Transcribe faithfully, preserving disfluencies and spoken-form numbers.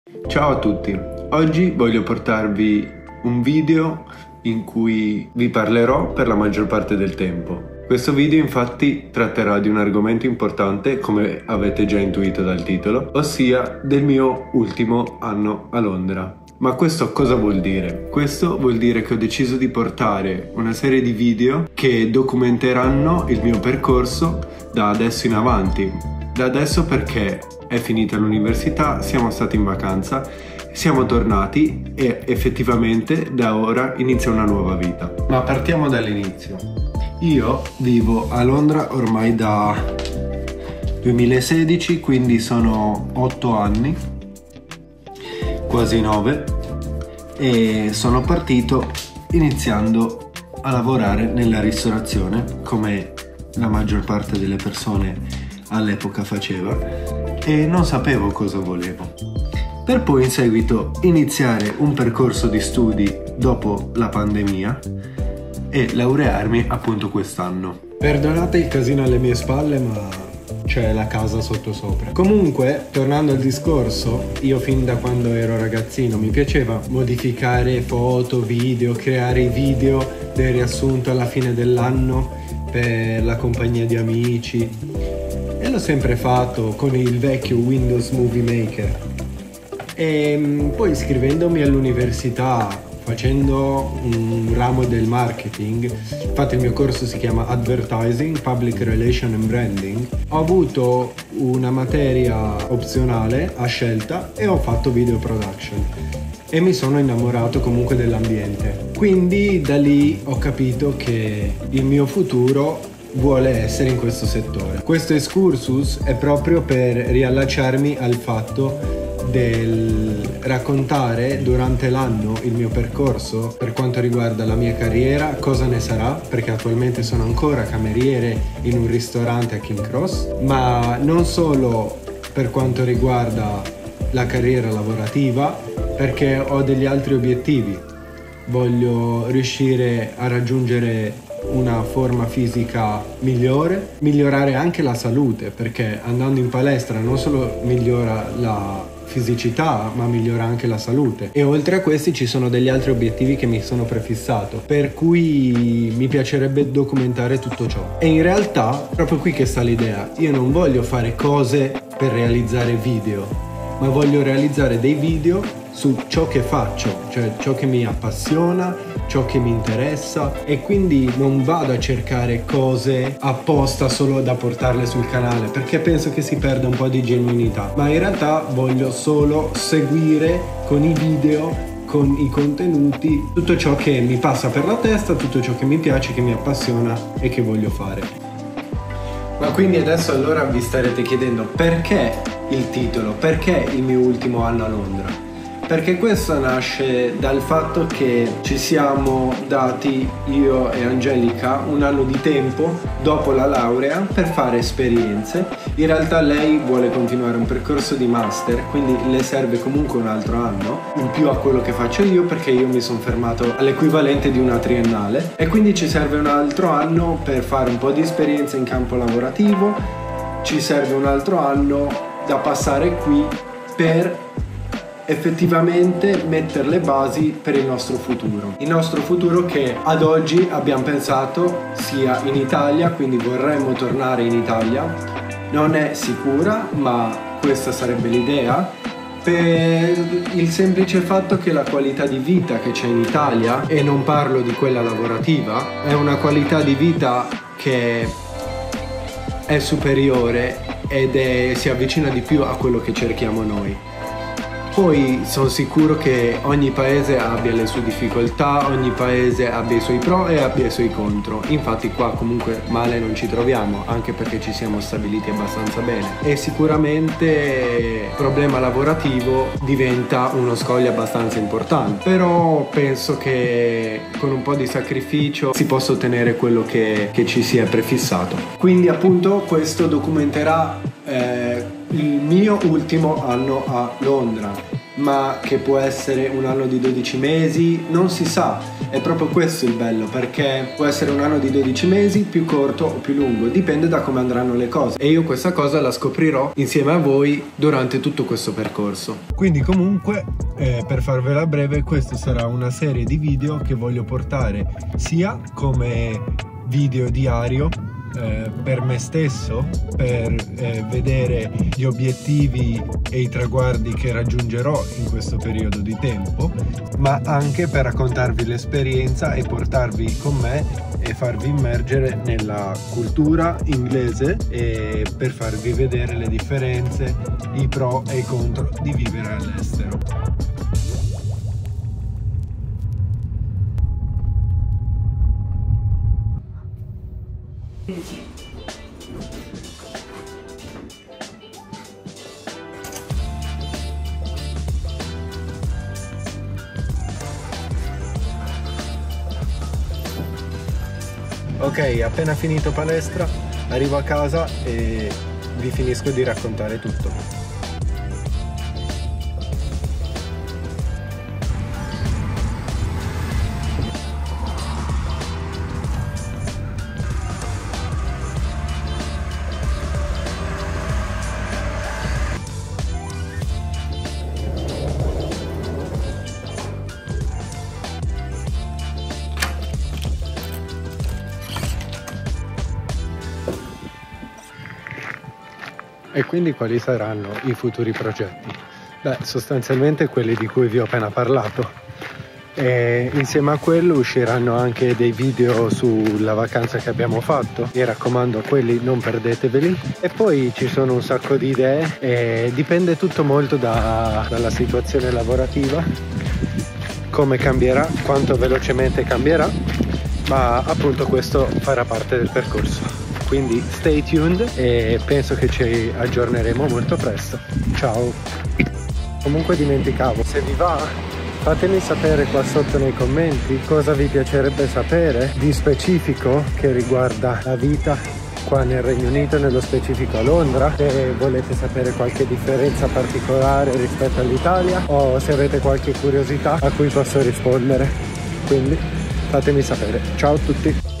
Ciao a tutti, oggi voglio portarvi un video in cui vi parlerò per la maggior parte del tempo. Questo video infatti tratterà di un argomento importante, come avete già intuito dal titolo, ossia del mio ultimo anno a Londra. Ma questo cosa vuol dire? Questo vuol dire che ho deciso di portare una serie di video che documenteranno il mio percorso da adesso in avanti. Da adesso perché è finita l'università, siamo stati in vacanza, siamo tornati e effettivamente da ora inizia una nuova vita. Ma partiamo dall'inizio. Io vivo a Londra ormai da duemilasedici, quindi sono otto anni, quasi nove, e sono partito iniziando a lavorare nella ristorazione, come la maggior parte delle persone all'epoca faceva, e non sapevo cosa volevo. Per poi in seguito iniziare un percorso di studi dopo la pandemia e laurearmi appunto quest'anno. Perdonate il casino alle mie spalle, ma c'è la casa sotto sopra. Comunque, tornando al discorso, io fin da quando ero ragazzino mi piaceva modificare foto, video, creare i video del riassunto alla fine dell'anno per la compagnia di amici, e l'ho sempre fatto con il vecchio Windows Movie Maker. E poi iscrivendomi all'università, facendo un ramo del marketing, infatti il mio corso si chiama Advertising, Public Relation and Branding, ho avuto una materia opzionale a scelta e ho fatto video production e mi sono innamorato comunque dell'ambiente. Quindi da lì ho capito che il mio futuro vuole essere in questo settore. Questo excursus è proprio per riallacciarmi al fatto del raccontare durante l'anno il mio percorso per quanto riguarda la mia carriera, cosa ne sarà, perché attualmente sono ancora cameriere in un ristorante a King Cross, ma non solo per quanto riguarda la carriera lavorativa, perché ho degli altri obiettivi. Voglio riuscire a raggiungere una forma fisica migliore, migliorare anche la salute, perché andando in palestra non solo migliora la fisicità ma migliora anche la salute, e oltre a questi ci sono degli altri obiettivi che mi sono prefissato, per cui mi piacerebbe documentare tutto ciò. E in realtà proprio qui che sta l'idea: io non voglio fare cose per realizzare video, ma voglio realizzare dei video su ciò che faccio, cioè ciò che mi appassiona, ciò che mi interessa, e quindi non vado a cercare cose apposta solo da portarle sul canale, perché penso che si perda un po' di genuinità, ma in realtà voglio solo seguire con i video, con i contenuti, tutto ciò che mi passa per la testa, tutto ciò che mi piace, che mi appassiona e che voglio fare. Ma quindi adesso allora vi starete chiedendo perché il titolo, perché il mio ultimo anno a Londra? Perché questo nasce dal fatto che ci siamo dati, io e Angelica, un anno di tempo dopo la laurea per fare esperienze. In realtà lei vuole continuare un percorso di master, quindi le serve comunque un altro anno in più a quello che faccio io, perché io mi sono fermato all'equivalente di una triennale, e quindi ci serve un altro anno per fare un po' di esperienza in campo lavorativo. Ci serve un altro anno da passare qui per effettivamente mettere le basi per il nostro futuro. Il nostro futuro che ad oggi abbiamo pensato sia in Italia, quindi vorremmo tornare in Italia. Non è sicura, ma questa sarebbe l'idea, per il semplice fatto che la qualità di vita che c'è in Italia, e non parlo di quella lavorativa, è una qualità di vita che è superiore ed è, si avvicina di più a quello che cerchiamo noi. Poi sono sicuro che ogni paese abbia le sue difficoltà, ogni paese abbia i suoi pro e abbia i suoi contro. Infatti qua comunque male non ci troviamo, anche perché ci siamo stabiliti abbastanza bene. E sicuramente il problema lavorativo diventa uno scoglio abbastanza importante. Però penso che con un po' di sacrificio si possa ottenere quello che, che ci si è prefissato. Quindi appunto questo documenterà eh, il mio ultimo anno a Londra, ma che può essere un anno di dodici mesi, non si sa. È proprio questo il bello, perché può essere un anno di dodici mesi, più corto o più lungo, dipende da come andranno le cose. E io questa cosa la scoprirò insieme a voi durante tutto questo percorso. Quindi comunque, eh, per farvela breve, questa sarà una serie di video che voglio portare sia come video diario eh, per me stesso, per eh, vedere gli obiettivi e i traguardi che raggiungerò in questo periodo di tempo, ma anche per raccontarvi l'esperienza e portarvi con me e farvi immergere nella cultura inglese e per farvi vedere le differenze, i pro e i contro di vivere all'estero. Ok, appena finito palestra, arrivo a casa e vi finisco di raccontare tutto. E quindi quali saranno i futuri progetti? Beh, sostanzialmente quelli di cui vi ho appena parlato. E insieme a quello usciranno anche dei video sulla vacanza che abbiamo fatto. Mi raccomando, quelli non perdeteveli. E poi ci sono un sacco di idee e dipende tutto molto da, dalla situazione lavorativa, come cambierà, quanto velocemente cambierà, ma appunto questo farà parte del percorso. Quindi stay tuned e penso che ci aggiorneremo molto presto. Ciao! Comunque dimenticavo, se vi va, fatemi sapere qua sotto nei commenti cosa vi piacerebbe sapere di specifico che riguarda la vita qua nel Regno Unito, nello specifico a Londra, se volete sapere qualche differenza particolare rispetto all'Italia o se avete qualche curiosità a cui posso rispondere. Quindi fatemi sapere. Ciao a tutti!